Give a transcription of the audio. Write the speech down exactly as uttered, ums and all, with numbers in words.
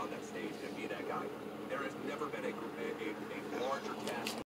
on that stage and be that guy. There has never been a, a, a larger cast